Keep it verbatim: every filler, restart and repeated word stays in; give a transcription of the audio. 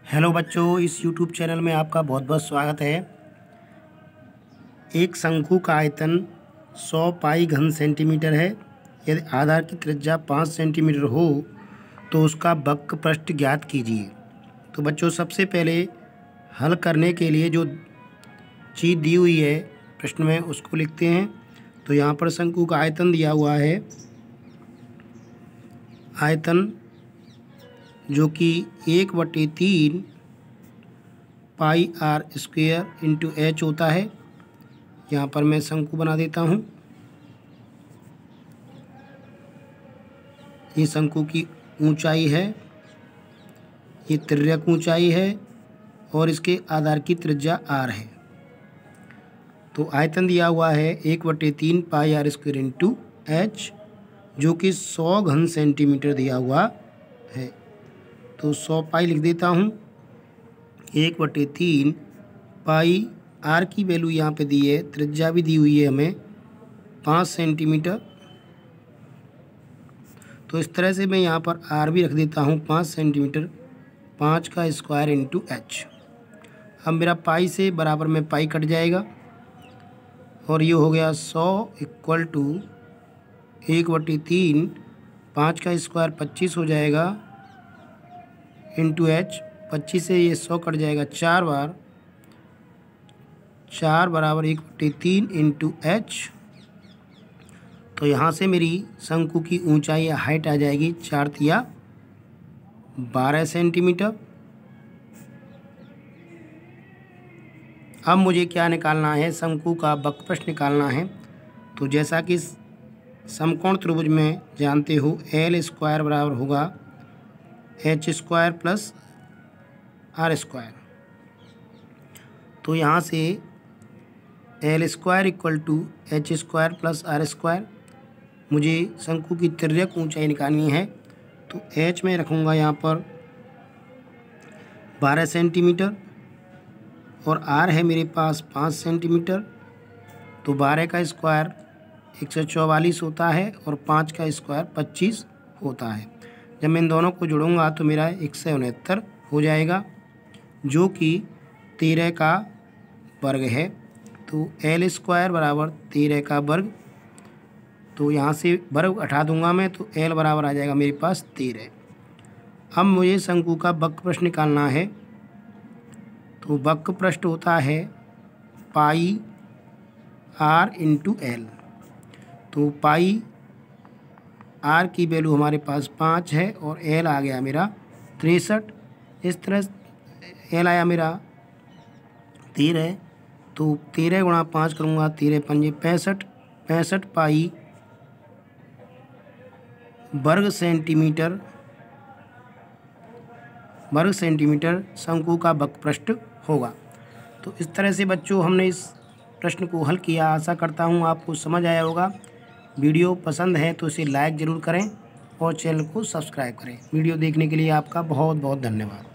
Hello बच्चों, इस YouTube channel में आपका बहुत बहुत स्वागत है। एक शंकु का आयतन सौ पाई घन सेंटीमीटर है। यदि आधार की त्रिज्या पाँच सेंटीमीटर हो तो उसका वक्र पृष्ठ ज्ञात कीजिए। तो बच्चों, सबसे पहले हल करने के लिए जो चीज़ दी हुई है प्रश्न में उसको लिखते हैं। तो यहाँ पर शंकु का आयतन दिया हुआ है, आयतन जो कि एक बटे तीन pi r square into h होता है। यहाँ पर मैं शंकु बना देता हूँ। ये शंकु की ऊंचाई है, ये तिर्यक ऊंचाई है और इसके आधार की त्रिज्या आर है। तो आयतन दिया हुआ है एक बटे तीन pi r square into h, जो कि सौ घन सेंटीमीटर दिया हुआ है। तो सौ पाई लिख देता हूँ। एक बटे तीन पाई आर की वैल्यू यहाँ पे दी है, त्रिज्या भी दी हुई है हमें पाँच सेंटीमीटर। तो इस तरह से मैं यहाँ पर आर भी रख देता हूँ पाँच सेंटीमीटर, पाँच का स्क्वायर इंटू एच। अब मेरा पाई से बराबर में पाई कट जाएगा और ये हो गया सौ इक्वल टू एक बटे तीन, पाँच का स्क्वायर पच्चीस हो जाएगा इंटू एच। पच्चीस से ये सौ कट जाएगा चार बार, चार बराबर एक बटे तीन इंटू एच। तो यहाँ से मेरी शंकु की ऊंचाई या हाइट आ जाएगी चार तिया बारह सेंटीमीटर। अब मुझे क्या निकालना है, शंकु का वक्र पृष्ठ निकालना है। तो जैसा कि समकोण त्रिभुज में जानते हो, एल स्क्वायर बराबर होगा h square plus r square. तो यहाँ से l square equal to h square plus r square. मुझे शंकु की तिर्यक ऊंचाई निकालनी है। तो एच में रखूँगा यहाँ पर बारह सेंटीमीटर और आर है मेरे पास पाँच सेंटीमीटर। तो बारह का स्क्वायर एक सौ चौवालीस होता है और पाँच का स्क्वायर पच्चीस होता है। जब मैं इन दोनों को जोड़ूंगा तो मेरा एक सौ उनहत्तर हो जाएगा, जो कि तेरह का वर्ग है। तो एल स्क्वायर बराबर तेरह का वर्ग। तो यहाँ से वर्ग हटा दूंगा मैं, तो एल बराबर आ जाएगा मेरे पास तेरह। अब मुझे शंकु का वक्र पृष्ठ निकालना है। तो वक्र पृष्ठ होता है पाई आर इंटू एल। तो पाई आर की वैल्यू हमारे पास पाँच है और एल आ गया मेरा तिरसठ। इस तरह एल आया मेरा तेरह। तो तेरह गुणा पाँच करूँगा, तेरह पंजे पैंसठ, पैंसठ पाई वर्ग सेंटीमीटर वर्ग सेंटीमीटर शंकु का वक्र पृष्ठ होगा। तो इस तरह से बच्चों हमने इस प्रश्न को हल किया। आशा करता हूँ आपको समझ आया होगा। वीडियो पसंद है तो इसे लाइक ज़रूर करें और चैनल को सब्सक्राइब करें। वीडियो देखने के लिए आपका बहुत बहुत धन्यवाद।